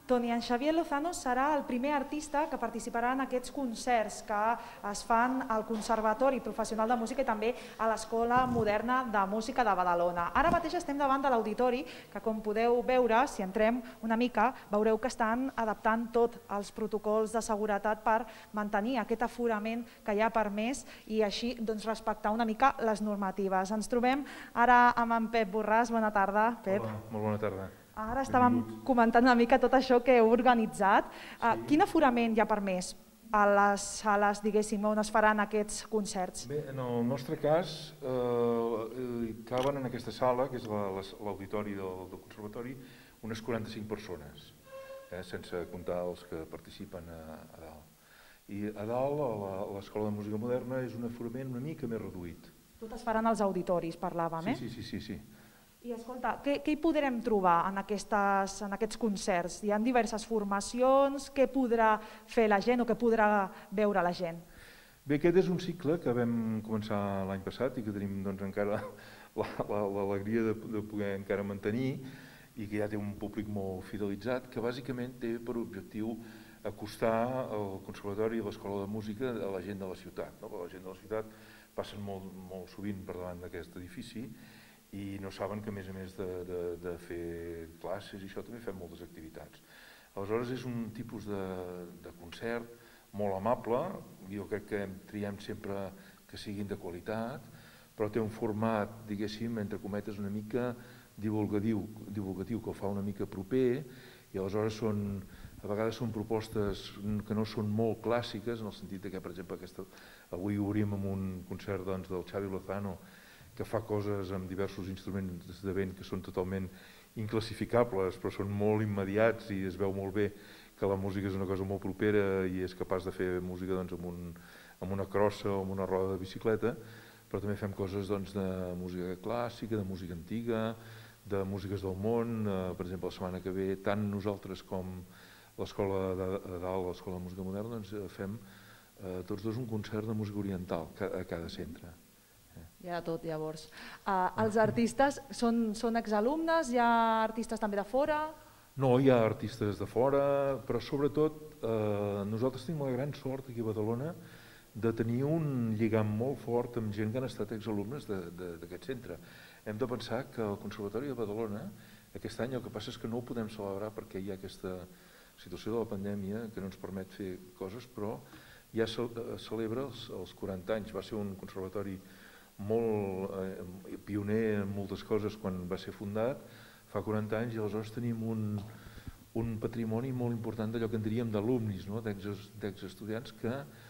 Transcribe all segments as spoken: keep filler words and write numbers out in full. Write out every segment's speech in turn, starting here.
Toni, en Xavier Lozano serà el primer artista que participarà en aquests concerts que es fan al Conservatori Professional de Música i també a l'Escola Moderna de Música de Badalona. Ara mateix estem davant de l'auditori que, com podeu veure, si entrem una mica, veureu que estan adaptant tots els protocols de seguretat per mantenir aquest aforament que hi ha permès i així respectar una mica les normatives. Ens trobem ara amb en Pep Borràs. Bona tarda, Pep. Hola, molt bona tarda. Ara estàvem comentant una mica tot això que heu organitzat. Quin aforament hi ha permès a les sales, diguéssim, on es faran aquests concerts? Bé, en el nostre cas, caben en aquesta sala, que és l'auditori del Conservatori, unes quaranta-cinc persones, sense comptar els que participen a dalt. I a dalt, a l'Escola de Música Moderna, és un aforament una mica més reduït. Tot es faran als auditoris, parlàvem, eh? Sí, sí, sí, sí. I escolta, què hi podrem trobar en aquests concerts? Hi ha diverses formacions, què podrà fer la gent o què podrà veure la gent? Bé, aquest és un cicle que vam començar l'any passat i que tenim encara l'alegria de poder encara mantenir i que ja té un públic molt fidelitzat, que bàsicament té per objectiu acostar el Conservatori i l'Escola de Música a la gent de la ciutat. La gent de la ciutat passen molt sovint per davant d'aquest edifici i no saben que, a més a més de fer classes i això, també fem moltes activitats. Aleshores, és un tipus de concert molt amable, jo crec que triem sempre que siguin de qualitat, però té un format, diguéssim, entre cometes, una mica divulgatiu, que el fa una mica proper, i aleshores són, a vegades són propostes que no són molt clàssiques, en el sentit que, per exemple, avui obrim amb un concert del Xavi Lozano, que fa coses amb diversos instruments de vent que són totalment inclassificables, però són molt immediats i es veu molt bé que la música és una cosa molt propera i és capaç de fer música amb una crossa o amb una roda de bicicleta, però també fem coses de música clàssica, de música antiga, de músiques del món. Per exemple, la setmana que ve, tant nosaltres com l'Escola de Dalt, l'Escola de Música Moderna, fem tots dos un concert de música oriental a cada centre. Hi ha tot, llavors. Els artistes són exalumnes? Hi ha artistes també de fora? No, hi ha artistes de fora, però sobretot nosaltres tenim la gran sort aquí a Badalona de tenir un lligam molt fort amb gent que han estat exalumnes d'aquest centre. Hem de pensar que el Conservatori de Badalona aquest any el que passa és que no ho podem celebrar perquè hi ha aquesta situació de la pandèmia que no ens permet fer coses, però ja celebra els quaranta anys. Va ser un conservatori molt pioner en moltes coses quan va ser fundat, fa quaranta anys, i aleshores tenim un patrimoni molt important d'allò que en diríem d'alumnis, d'exestudiants que,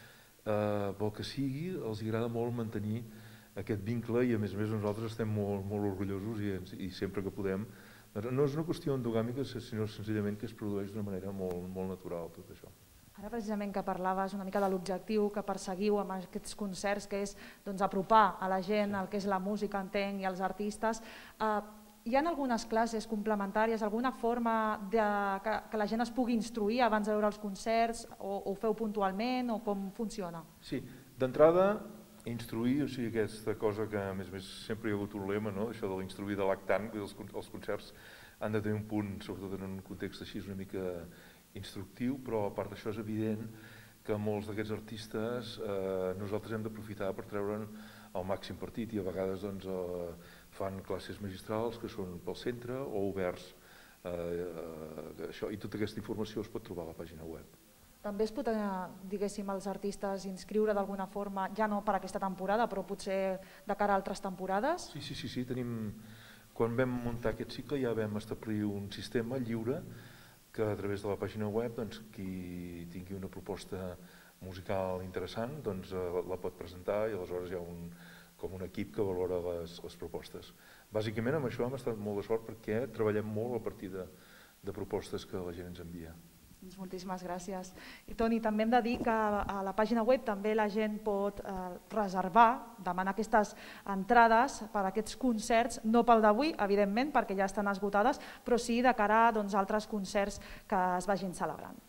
pel que sigui, els agrada molt mantenir aquest vincle i, a més a més, nosaltres estem molt orgullosos i sempre que podem. No és una qüestió endogàmica, sinó senzillament que es produeix d'una manera molt natural tot això. Ara precisament que parlaves una mica de l'objectiu que perseguiu amb aquests concerts, que és apropar a la gent el que és la música, entenc, i els artistes, hi ha algunes classes complementàries, alguna forma que la gent es pugui instruir abans de veure els concerts, o ho feu puntualment, o com funciona? Sí, d'entrada, instruir, o sigui, aquesta cosa que, a més a més, sempre hi ha hagut un lema, això de l'instruir de lactant, els concerts han de tenir un punt, sobretot en un context així una mica instructiu, però a part d'això és evident que molts d'aquests artistes nosaltres hem d'aprofitar per treure'n el màxim partit i a vegades fan classes magistrals que són pel centre o oberts. I tota aquesta informació es pot trobar a la pàgina web. També es pot, diguéssim, els artistes inscriure d'alguna forma, ja no per aquesta temporada, però potser de cara a altres temporades? Sí, sí, sí, tenim... Quan vam muntar aquest cicle ja vam establir un sistema lliure que a través de la pàgina web qui tingui una proposta musical interessant la pot presentar i aleshores hi ha com un equip que valora les propostes. Bàsicament amb això hem estat molt de sort perquè treballem molt a partir de propostes que la gent ens envia. Moltíssimes gràcies. I Toni, també hem de dir que a la pàgina web també la gent pot reservar, demanar aquestes entrades per a aquests concerts, no pel d'avui, evidentment, perquè ja estan esgotades, però sí de cara a altres concerts que es vagin celebrant.